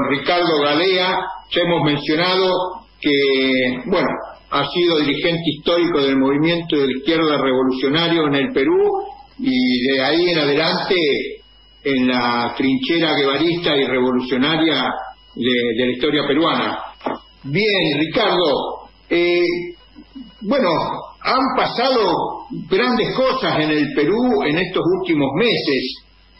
Ricardo Gadea. Ya hemos mencionado que, bueno, ha sido dirigente histórico del movimiento de la izquierda revolucionario en el Perú y de ahí en adelante en la trinchera guevarista y revolucionaria de la historia peruana. Bien, Ricardo, bueno, han pasado grandes cosas en el Perú en estos últimos meses.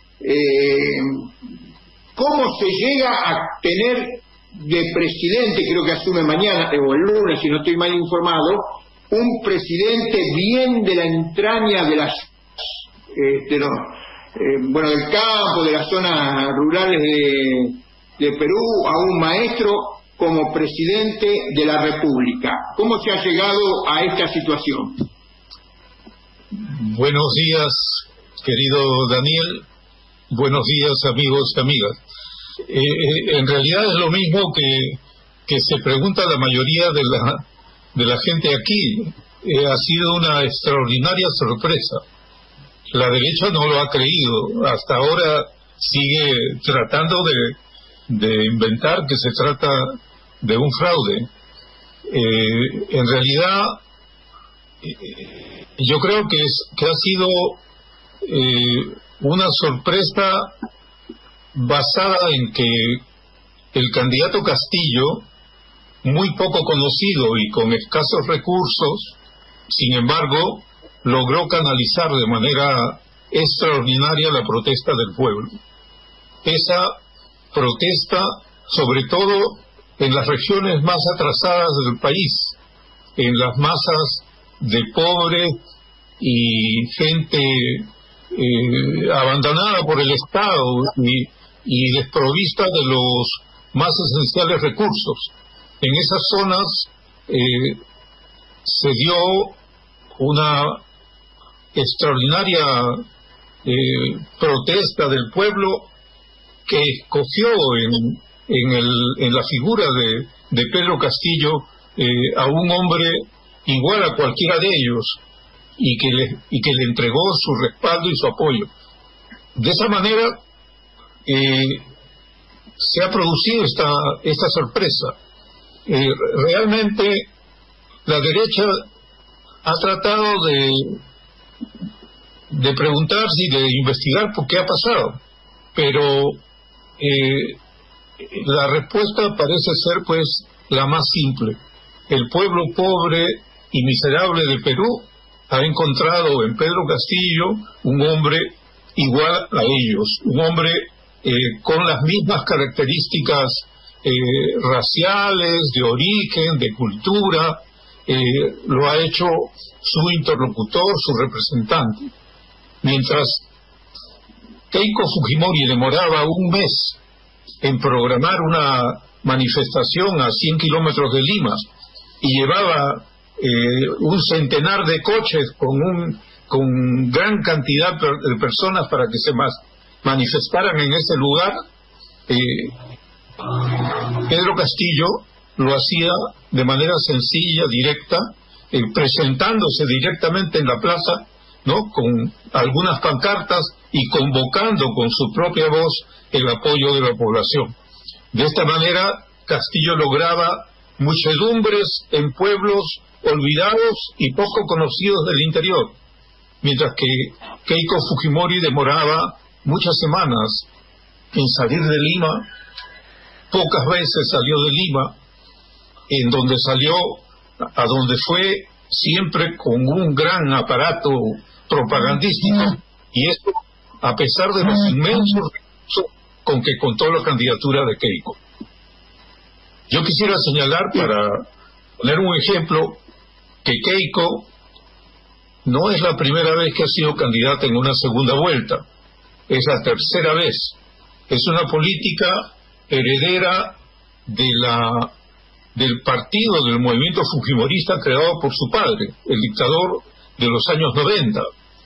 ¿Cómo se llega a tener de presidente, creo que asume mañana o el lunes, si no estoy mal informado, un presidente bien de la entraña de las bueno, del campo, de las zonas rurales de Perú, a un maestro como presidente de la República? ¿Cómo se ha llegado a esta situación? Buenos días, querido Daniel. Buenos días, amigos y amigas. En realidad es lo mismo que se pregunta la mayoría de la gente aquí. Ha sido una extraordinaria sorpresa. La derecha no lo ha creído. Hasta ahora sigue tratando de inventar que se trata de un fraude. En realidad, yo creo que ha sido una sorpresa basada en que el candidato Castillo, muy poco conocido y con escasos recursos, sin embargo, logró canalizar de manera extraordinaria la protesta del pueblo. Esa protesta, sobre todo en las regiones más atrasadas del país, en las masas de pobres y gente abandonada por el Estado y desprovista de los más esenciales recursos. En esas zonas se dio una extraordinaria protesta del pueblo que escogió en la figura de Pedro Castillo a un hombre igual a cualquiera de ellos y que le entregó su respaldo y su apoyo. De esa manera se ha producido esta sorpresa. Realmente la derecha ha tratado de preguntarse y de investigar por qué ha pasado, pero la respuesta parece ser pues la más simple. El pueblo pobre y miserable de Perú ha encontrado en Pedro Castillo un hombre igual a ellos, un hombre con las mismas características raciales, de origen, de cultura. Lo ha hecho su interlocutor, su representante. Mientras Keiko Fujimori demoraba un mes en programar una manifestación a 100 kilómetros de Lima y llevaba un centenar de coches con gran cantidad de personas para que se manifestaran en ese lugar, Pedro Castillo lo hacía de manera sencilla, directa, presentándose directamente en la plaza, ¿no?, con algunas pancartas y convocando con su propia voz el apoyo de la población. De esta manera, Castillo lograba muchedumbres en pueblos olvidados y poco conocidos del interior, mientras que Keiko Fujimori demoraba muchas semanas en salir de Lima. Pocas veces salió de Lima, en donde salió, a donde fue siempre con un gran aparato propagandístico, y esto a pesar de los inmensos recursos con que contó la candidatura de Keiko. Yo quisiera señalar, para poner un ejemplo, que Keiko no es la primera vez que ha sido candidata en una segunda vuelta, es la tercera vez. Es una política heredera del partido, del movimiento fujimorista creado por su padre, el dictador de los años 90.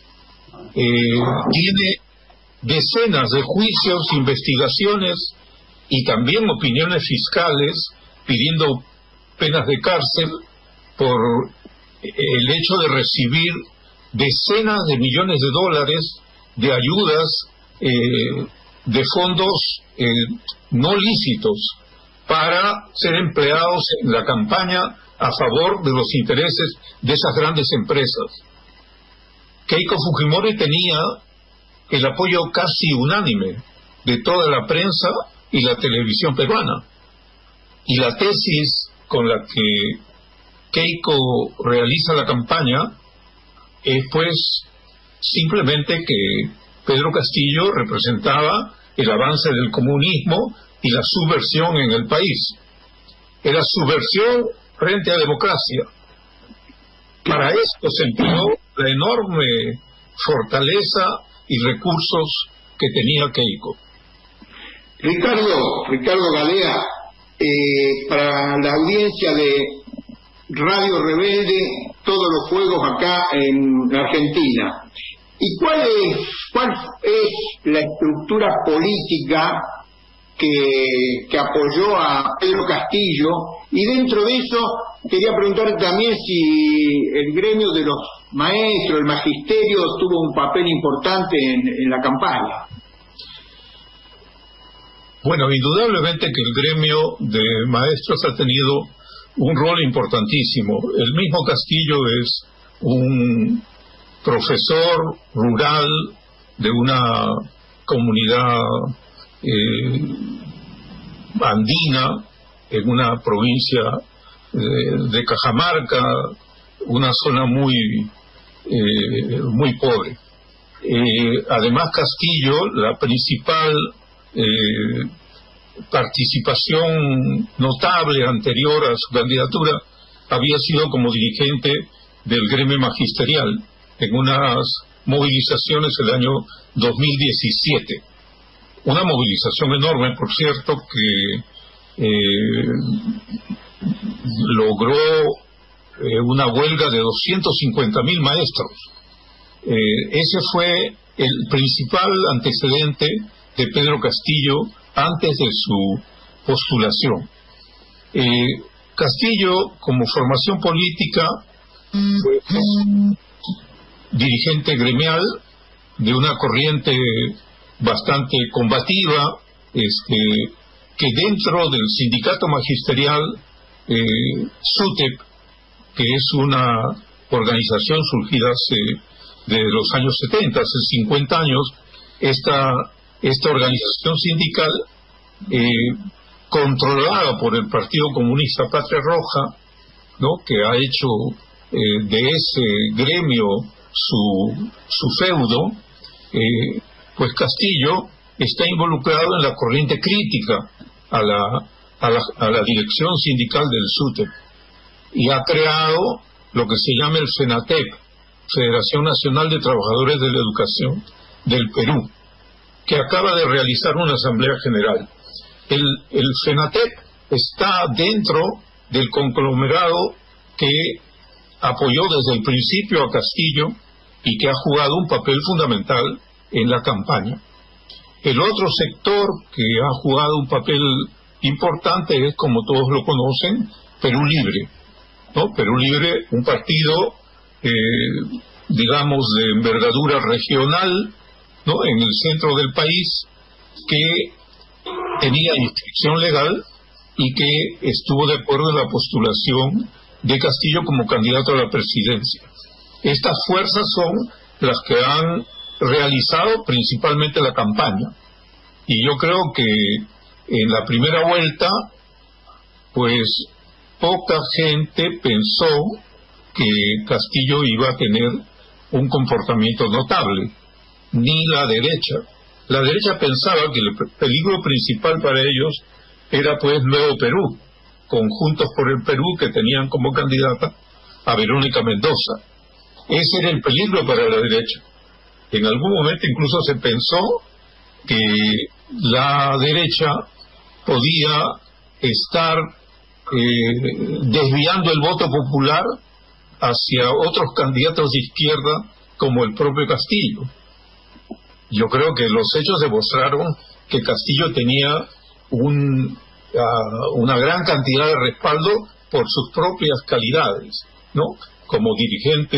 Tiene decenas de juicios, investigaciones y también opiniones fiscales pidiendo penas de cárcel por el hecho de recibir decenas de millones de dólares de ayudas de fondos no lícitos para ser empleados en la campaña a favor de los intereses de esas grandes empresas. Keiko Fujimori tenía el apoyo casi unánime de toda la prensa y la televisión peruana. Y la tesis con la que Keiko realiza la campaña es pues simplemente que Pedro Castillo representaba el avance del comunismo y la subversión en el país. Era subversión frente a democracia. Para esto se empleó la enorme fortaleza y recursos que tenía Keiko. Ricardo Gadea, para la audiencia de Radio Rebelde, todos los juegos acá en Argentina. ¿Y cuál es la estructura política que apoyó a Pedro Castillo? Y dentro de eso quería preguntar también si el gremio de los maestros, el magisterio, tuvo un papel importante en la campaña. Bueno, indudablemente que el gremio de maestros ha tenido un rol importantísimo. El mismo Castillo es un profesor rural de una comunidad andina en una provincia de Cajamarca, una zona muy pobre. Además, Castillo, la principal participación notable anterior a su candidatura, había sido como dirigente del gremio magisterial en unas movilizaciones el año 2017. Una movilización enorme, por cierto, que logró una huelga de 250.000 maestros. Ese fue el principal antecedente de Pedro Castillo antes de su postulación. Castillo, como formación política, fue dirigente gremial de una corriente bastante combativa, que dentro del sindicato magisterial SUTEP, que es una organización surgida de los años 70, hace 50 años, esta organización sindical, controlada por el Partido Comunista Patria Roja, ¿no?, que ha hecho de ese gremio su feudo, pues Castillo está involucrado en la corriente crítica a la dirección sindical del SUTEP, y ha creado lo que se llama el FENATEP, Federación Nacional de Trabajadores de la Educación del Perú, que acaba de realizar una asamblea general. El FENATEP está dentro del conglomerado que apoyó desde el principio a Castillo y que ha jugado un papel fundamental en la campaña. El otro sector que ha jugado un papel importante es, como todos lo conocen, Perú Libre, ¿no? Perú Libre, un partido, digamos, de envergadura regional, ¿no?, en el centro del país, que tenía inscripción legal y que estuvo de acuerdo en la postulación de Castillo como candidato a la presidencia. Estas fuerzas son las que han realizado principalmente la campaña, y yo creo que en la primera vuelta pues poca gente pensó que Castillo iba a tener un comportamiento notable, ni la derecha. La derecha pensaba que el peligro principal para ellos era pues Nuevo Perú, Conjuntos por el Perú, que tenían como candidata a Verónica Mendoza. Ese era el peligro para la derecha. En algún momento incluso se pensó que la derecha podía estar desviando el voto popular hacia otros candidatos de izquierda como el propio Castillo. Yo creo que los hechos demostraron que Castillo tenía una gran cantidad de respaldo por sus propias calidades, ¿no?, como dirigente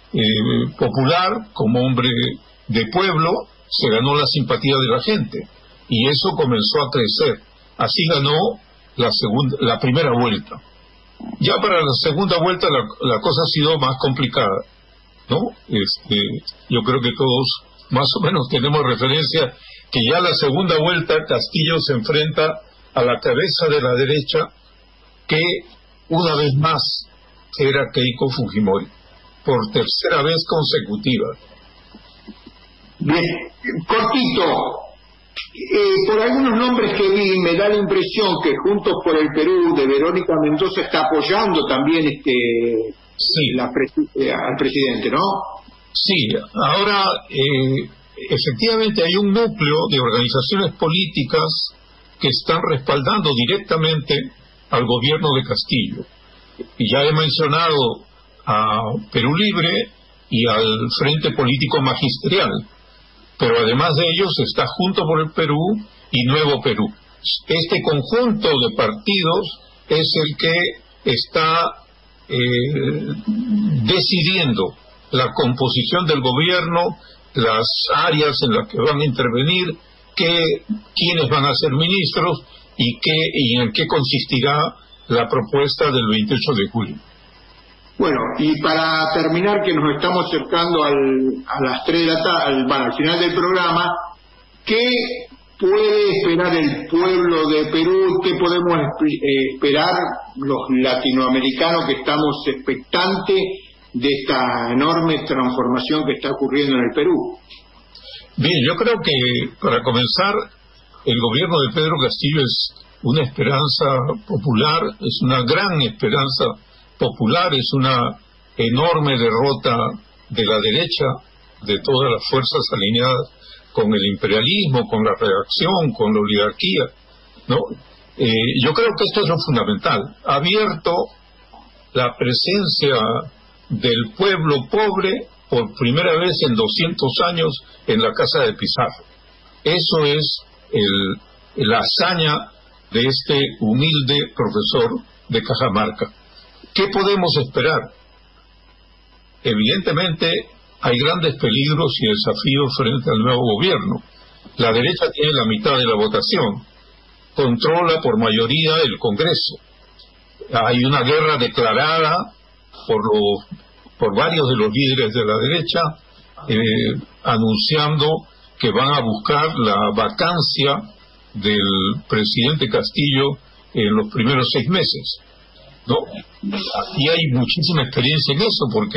popular, como hombre de pueblo, se ganó la simpatía de la gente. y eso comenzó a crecer. Así ganó la primera vuelta. Ya para la segunda vuelta la cosa ha sido más complicada, ¿no? Yo creo que todos más o menos tenemos referencia que ya la segunda vuelta Castillo se enfrenta a la cabeza de la derecha, que una vez más era Keiko Fujimori, por tercera vez consecutiva. Bien, cortito. Por algunos nombres que vi, me da la impresión que Juntos por el Perú de Verónica Mendoza está apoyando también sí, al presidente, ¿no? Sí, ahora efectivamente hay un núcleo de organizaciones políticas que están respaldando directamente al gobierno de Castillo. Y ya he mencionado a Perú Libre y al Frente Político Magisterial, pero además de ellos está Juntos por el Perú y Nuevo Perú. Este conjunto de partidos es el que está decidiendo la composición del gobierno, las áreas en las que van a intervenir, quiénes van a ser ministros y en qué consistirá la propuesta del 28 de julio. Bueno, y para terminar, que nos estamos acercando a las 3 de la tarde, al final del programa, ¿qué puede esperar el pueblo de Perú? ¿Qué podemos esperar los latinoamericanos que estamos expectantes de esta enorme transformación que está ocurriendo en el Perú? Bien, yo creo que para comenzar, el gobierno de Pedro Castillo es una esperanza popular, es una gran esperanza popular, es una enorme derrota de la derecha, de todas las fuerzas alineadas con el imperialismo, con la reacción, con la oligarquía, ¿no? Yo creo que esto es lo fundamental. Ha abierto la presencia del pueblo pobre por primera vez en 200 años en la casa de Pizarro. Eso es la hazaña de este humilde profesor de Cajamarca. ¿Qué podemos esperar? Evidentemente hay grandes peligros y desafíos frente al nuevo gobierno. La derecha tiene la mitad de la votación, controla por mayoría el Congreso. Hay una guerra declarada por varios de los líderes de la derecha, anunciando que van a buscar la vacancia del presidente Castillo en los primeros 6 meses, ¿no? Aquí hay muchísima experiencia en eso, porque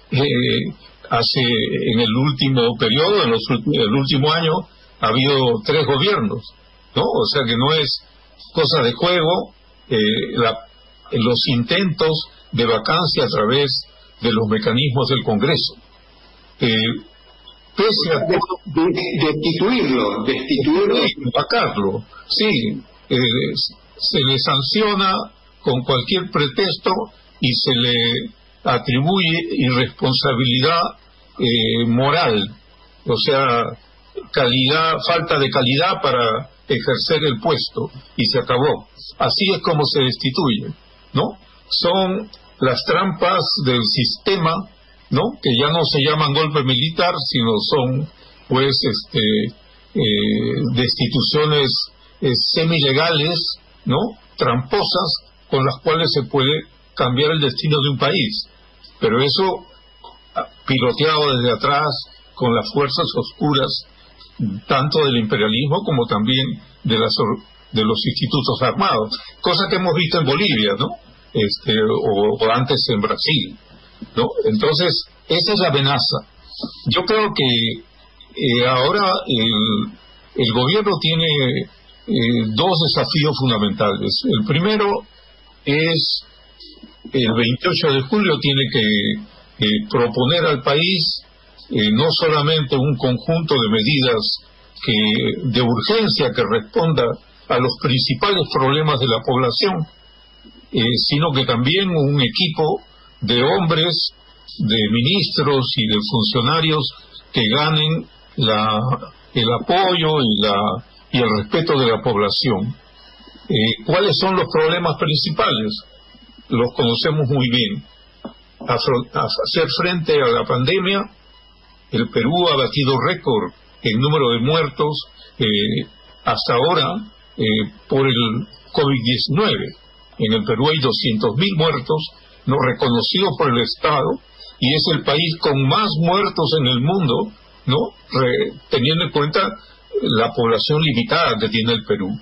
en el último periodo, en el último año, ha habido 3 gobiernos, ¿no? O sea que no es cosa de juego los intentos de vacancia a través de los mecanismos del Congreso. Pese a destituirlo y vacarlo, sí, se le sanciona con cualquier pretexto y se le atribuye irresponsabilidad moral, o sea, falta de calidad para ejercer el puesto, y se acabó. Así es como se destituye, ¿no? Son las trampas del sistema, ¿no? Que ya no se llaman golpe militar, sino son, pues, destituciones semilegales, ¿no? Tramposas, con las cuales se puede cambiar el destino de un país. Pero eso piloteado desde atrás con las fuerzas oscuras, tanto del imperialismo como también de los institutos armados, cosa que hemos visto en Bolivia, ¿no? O antes en Brasil, ¿no? Entonces, esa es la amenaza. Yo creo que ahora el gobierno tiene 2 desafíos fundamentales. El primero es el 28 de julio tiene que proponer al país no solamente un conjunto de medidas de urgencia que responda a los principales problemas de la población, sino que también un equipo de hombres, de ministros y de funcionarios que ganen el apoyo y el respeto de la población. ¿Cuáles son los problemas principales? Los conocemos muy bien. Hacer frente a la pandemia, el Perú ha batido récord en número de muertos hasta ahora por el COVID-19. En el Perú hay 200.000 muertos, no reconocidos por el Estado, y es el país con más muertos en el mundo, ¿no? Teniendo en cuenta la población limitada que tiene el Perú.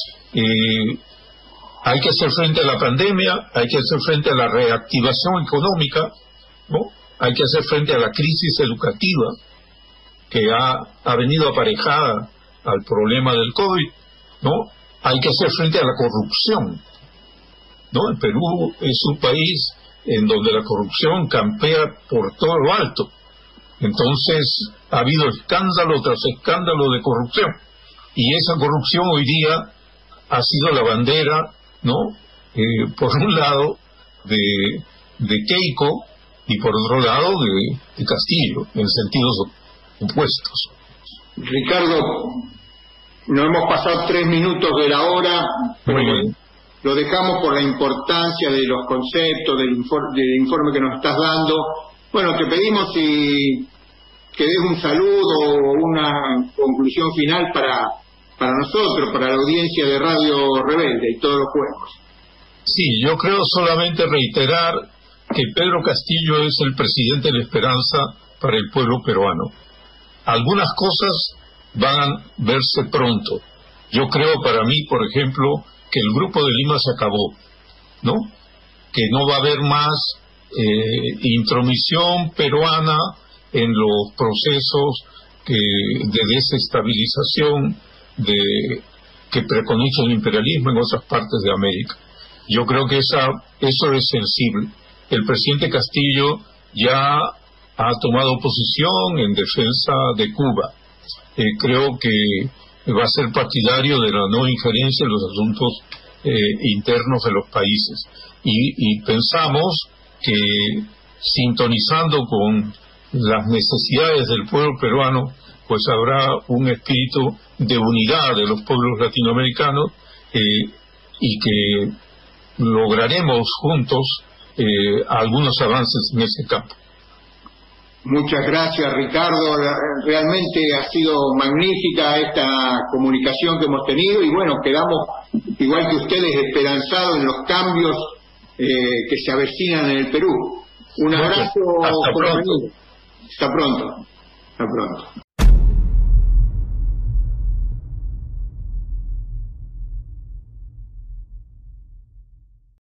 Hay que hacer frente a la pandemia, hay que hacer frente a la reactivación económica, ¿no? Hay que hacer frente a la crisis educativa que ha venido aparejada al problema del COVID, ¿no? Hay que hacer frente a la corrupción, ¿no? El Perú es un país en donde la corrupción campea por todo lo alto. Entonces ha habido escándalo tras escándalo de corrupción, y esa corrupción hoy día ha sido la bandera, ¿no? Por un lado de Keiko y por otro lado de Castillo, en sentidos opuestos. Ricardo, nos hemos pasado 3 minutos de la hora, pero lo dejamos por la importancia de los conceptos, del informe que nos estás dando. Bueno, te pedimos que des un saludo o una conclusión final para nosotros, para la audiencia de Radio Rebelde y todos los juegos. Sí, yo creo solamente reiterar que Pedro Castillo es el presidente de la esperanza para el pueblo peruano. Algunas cosas van a verse pronto. Yo creo, para mí, por ejemplo, que el Grupo de Lima se acabó, ¿no? Que no va a haber más intromisión peruana en los procesos de desestabilización que preconiza el imperialismo en otras partes de América. Yo creo que eso es sensible. El presidente Castillo ya ha tomado posición en defensa de Cuba. Creo que va a ser partidario de la no injerencia en los asuntos internos de los países. Y pensamos que, sintonizando con las necesidades del pueblo peruano, pues habrá un espíritu de unidad de los pueblos latinoamericanos y que lograremos juntos algunos avances en ese campo. Muchas gracias, Ricardo. Realmente ha sido magnífica esta comunicación que hemos tenido y bueno, quedamos igual que ustedes esperanzados en los cambios que se avecinan en el Perú. Un abrazo. Hasta pronto. Hasta pronto. Hasta pronto.